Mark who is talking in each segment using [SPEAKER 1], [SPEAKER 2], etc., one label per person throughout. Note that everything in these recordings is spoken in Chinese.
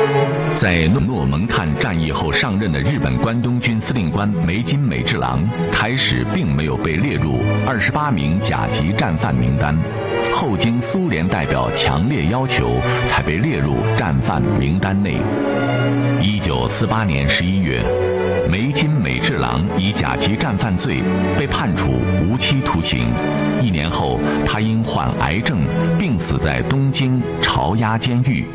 [SPEAKER 1] 在诺门坎战役后上任的日本关东军司令官梅津美治郎，开始并没有被列入28名甲级战犯名单，后经苏联代表强烈要求，才被列入战犯名单内。1948年11月，梅津美治郎以甲级战犯罪被判处无期徒刑。1年后，他因患癌症病死在东京朝鸭监狱。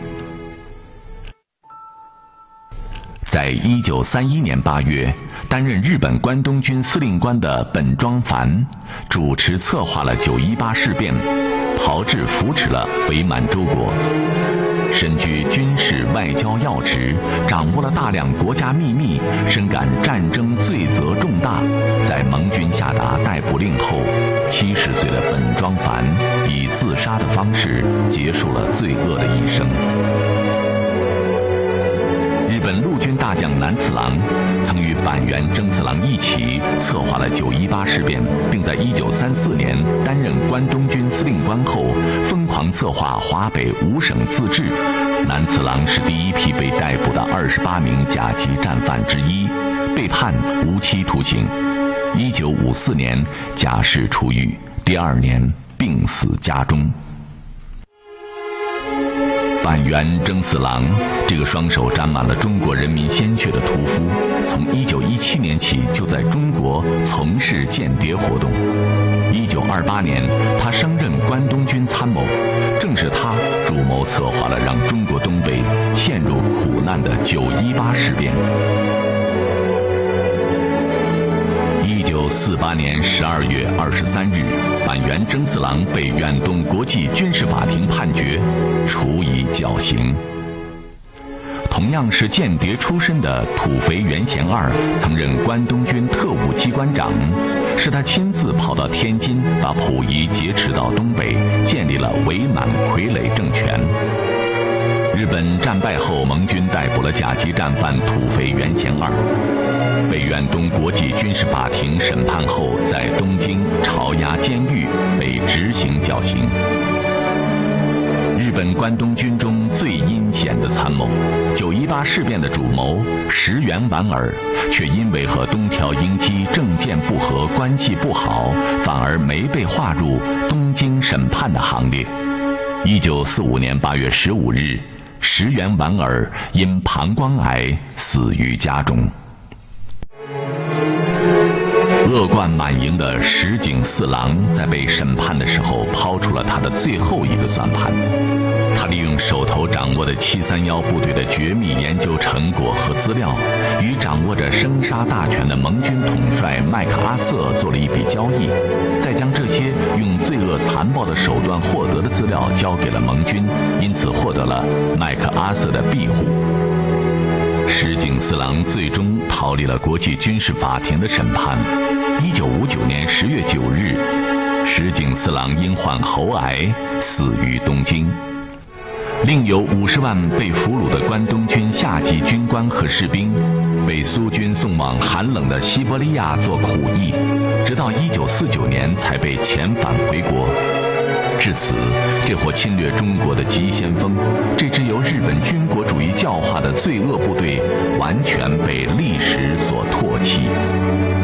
[SPEAKER 1] 在1931年8月，担任日本关东军司令官的本庄繁主持策划了9·18事变，炮制扶持了伪满洲国。身居军事外交要职，掌握了大量国家秘密，深感战争罪责重大，在盟军下达逮捕令后，70岁的本庄繁以自杀的方式结束了罪恶的一生。日本陆军大将南次郎曾与板垣征四郎一起策划了9·18事变，并在1934年担任关东军司令官后，疯狂策划华北5省自治。南次郎是第一批被逮捕的28名甲级战犯之一，被判无期徒刑。1954年假释出狱，第2年病死家中。板垣征四郎这个双手沾满了中国人民鲜血的屠夫，从1917年起就在中国从事间谍活动。1928年，他升任关东军参谋，正是他主谋策划了让中国东北陷入苦难的9·18事变。1948年12月23日，板垣征四郎被远东国际军事法庭判决处以绞刑。同样是间谍出身的土肥原贤二曾任关东军特务机关长，是他亲自跑到天津，把溥仪劫持到东北，建立了伪满傀儡政权。日本战败后，盟军逮捕了甲级战犯土肥原贤二，被远东国际军事法庭审判后，在东京朝鸭监狱被执行绞刑。日本关东军中最阴险的参谋，9·18事变的主谋石原莞尔，却因为和东条英机政见不合、关系不好，反而没被划入东京审判的行列。1945年8月15日，石原莞尔因膀胱癌死于家中。恶贯满盈的石井四郎在被审判的时候抛出了他的最后一个算盘，他利用手头掌握的731部队的绝密研究成果和资料，与掌握着生杀大权的盟军统帅麦克阿瑟做了一笔交易，再将这些用罪恶残暴的手段获得的资料交给了盟军，因此获得了麦克阿瑟的庇护。石井四郎最终逃离了国际军事法庭的审判。1959年10月9日，石井四郎因患喉癌死于东京。另有50万被俘虏的关东军下级军官和士兵，被苏军送往寒冷的西伯利亚做苦役，直到1949年才被遣返回国。至此，这伙侵略中国的急先锋，这支由日本军国主义教化的罪恶部队，完全被历史所唾弃。